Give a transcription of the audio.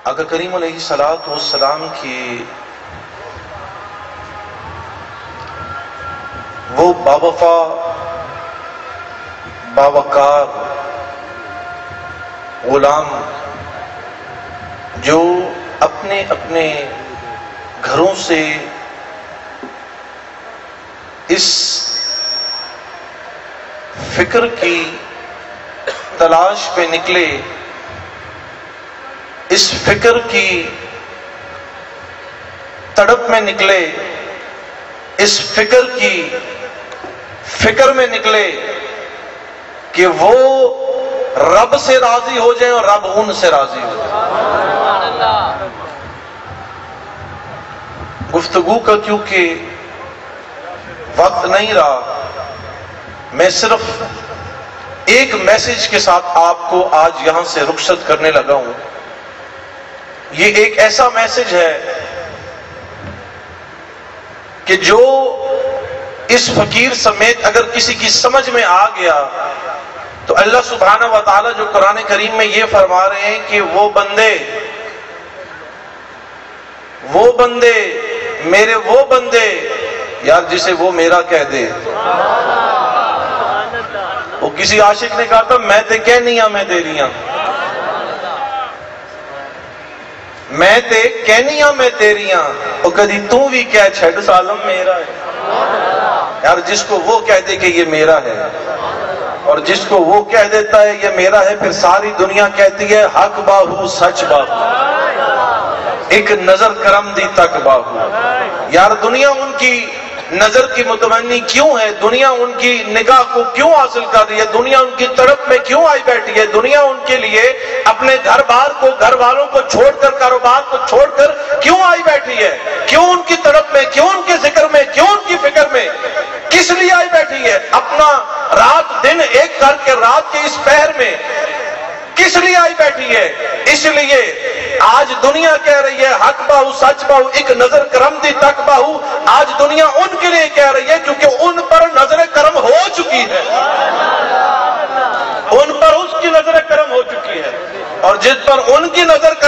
آقا کریم علیہ السلام کی وہ باوفا باوقار غلام جو اپنے اپنے گھروں سے اس فکر کی تلاش پہ نکلے، اس فکر کی تڑپ میں نکلے، اس فکر کی فکر میں نکلے کہ وہ رب سے راضی ہو جائیں اور رب ان سے راضی ہو جائے۔ گفتگو کا کیونکہ وقت نہیں رہا، میں صرف ایک میسج کے ساتھ آپ کو آج یہاں سے رخصت کرنے لگا ہوں۔ یہ ایک ایسا میسج ہے کہ جو اس فقیر سمیت اگر کسی کی سمجھ میں آ گیا تو اللہ سبحانہ و تعالی جو قرآن کریم میں یہ فرما رہے ہیں کہ وہ بندے میرے وہ بندے، یار جسے وہ میرا کہہ دے۔ وہ کسی عاشق نے کہا تھا میں تے کہنیاں میں تیریاں، میں تے کہنیاں میں تیریاں، وہ کدی تو بھی کہہ چھڑ سالم میرا ہے۔ یار جس کو وہ کہہ دے کہ یہ میرا ہے، اور جس کو وہ کہہ دیتا ہے یہ میرا ہے، پھر ساری دنیا کہتی ہے حق باہو سچ باہو، ایک نظر کرم دی تک باہو۔ یار دنیا ان کی نظر کی متمنی کیوں ہے؟ دنیا ان کی نگاہ کو کیوں حاصل کر رہی ہے؟ دنیا ان کی طرف میں کیوں آئی بیٹھی ہے؟ دنیا ان کے لیے اپنے گھر بار کو، گھر والوں کو چھوڑ کر، کاروبار کو چھوڑ کر کیوں آئی بیٹھی ہے؟ کیوں ان کی طرف میں، کیوں ان کے ذکر میں، کیوں ان کی فکر میں؟ کس لیے آئی بیٹھی ہے؟ اپنا رات دن ایک کر کے رات کے اس پہر میں کس لیے آئی بیٹھی ہے؟ اس لیے آج دنیا کہہ رہی ہے حق باہو سچ باہو، ایک نظر کرم دی تک باہو۔ آج دنیا ان کے لیے کہہ رہی ہے کیونکہ ان پر نظر کرم ہو چکی ہے، ان پر اس کی نظر کرم ہو چکی ہے، اور جس پر ان کی نظر